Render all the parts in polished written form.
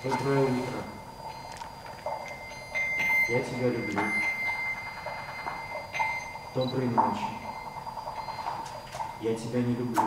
Доброе утро. Я тебя люблю. Доброй ночи. Я тебя не люблю.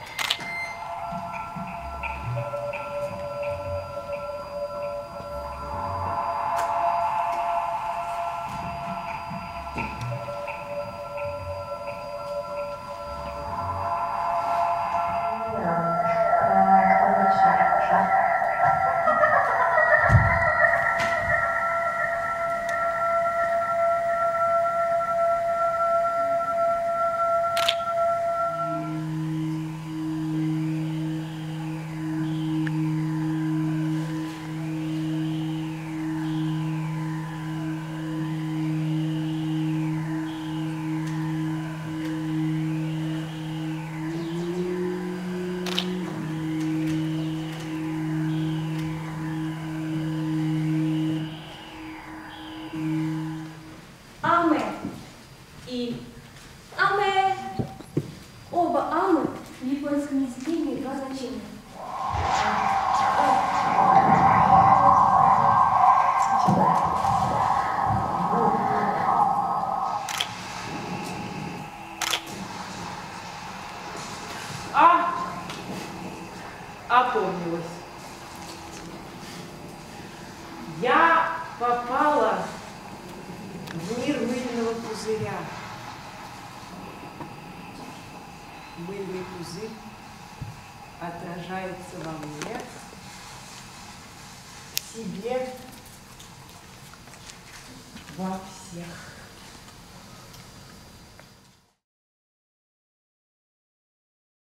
Аме и аме. Оба амы в японском языке имеют два значения. Опомнилась. Я попала в мир мыльного пузыря. Мыльный пузырь отражается во мне, в себе, во всех.